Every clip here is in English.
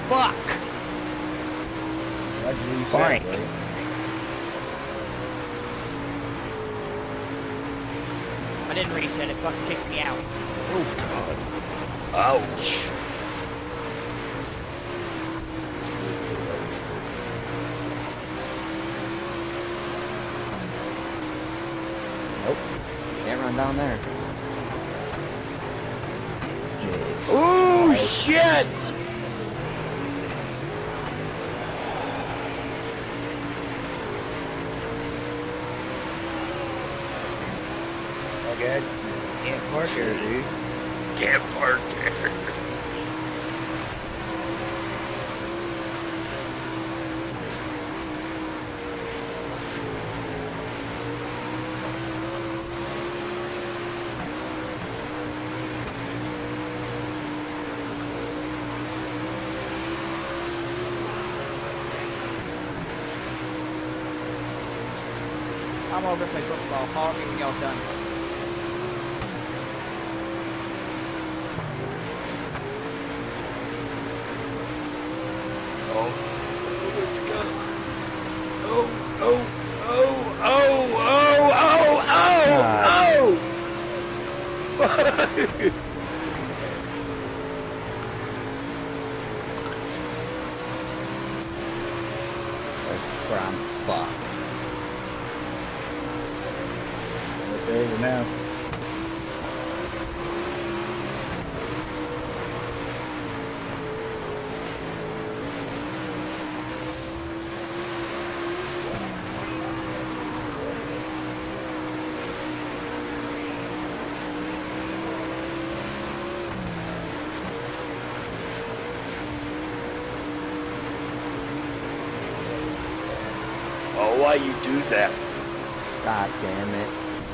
Fuck! Why'd you reset, Frank. buddy? I didn't reset it, fucking kicked me out. Oh, God. Ouch. Nope. Can't run down there. Ooh, shit! Okay. Can't park here, dude. Can't park there. I'm over to play football. Call me when y'all done. Oh, let's go. Oh, oh, oh, oh, oh, oh, oh, oh! This is where I'm fucked. It's over now. Oh, why you do that? God damn it.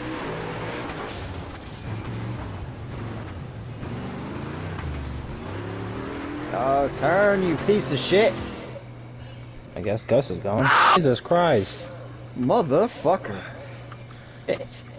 Oh, turn, you piece of shit. I guess Gus is going. Jesus Christ. Motherfucker. Bitch.